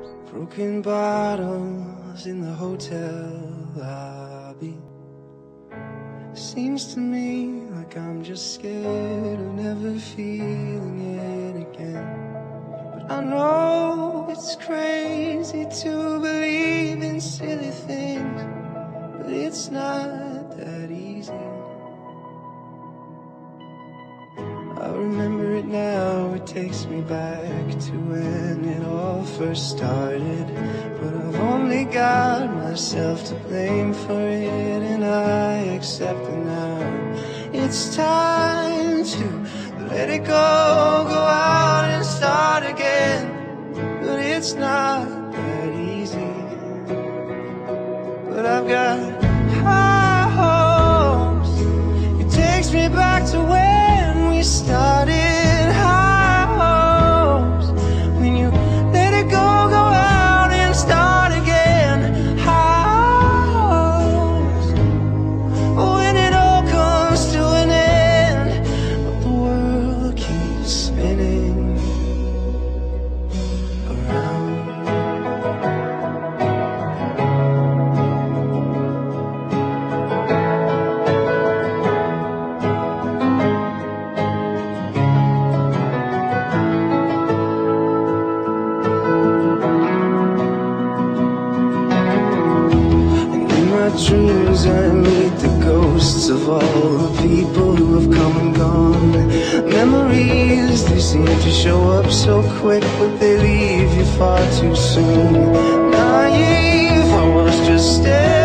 Broken bottles in the hotel lobby. Seems to me like I'm just scared of never feeling it again. But I know it's crazy to believe in silly things, but it's not that easy. I remember it now, it takes me back to when it all first started. But I've only got myself to blame for it, and I accept it now. It's time to let it go out and start again. But it's not that easy. But I've got high hopes. It takes me back to when we started. High hopes. When you let it go out and start again. High hopes. When it all comes to an end, but the world keeps spinning around. Dreams I meet the ghosts of all the people who have come and gone. Memories, they seem to show up so quick, but they leave you far too soon. Naive, I was just staring